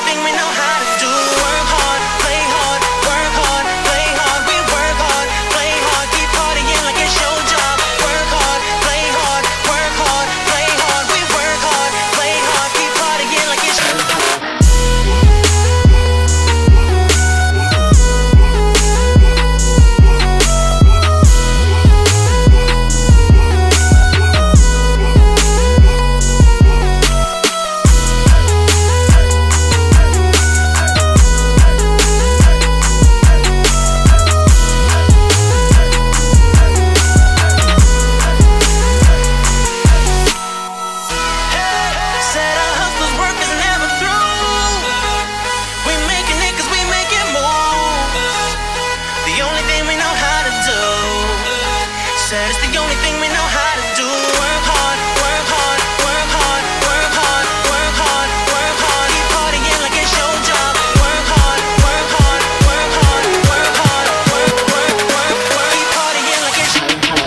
thing we know how to do. Work hard, play hard, work hard, play hard. We work hard, play hard, keep partying like it's your job. Work hard, play hard, work hard, play hard. We work hard, play hard, keep partying like it's your job. Said our hustler's work is never through. We making it 'cause we make it move. The only thing we know how to do. Said it's the only thing we know how to do. Work hard, work hard, work hard, work hard, work hard, work hard. Keep partying like it's your job. Work hard, work hard, work hard, work hard, work, work, work, work. Keep partying like it's your job.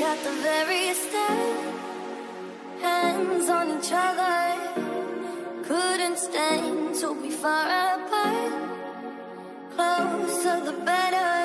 at the very start, hands on each other, couldn't stand to be far apart. Closer the better.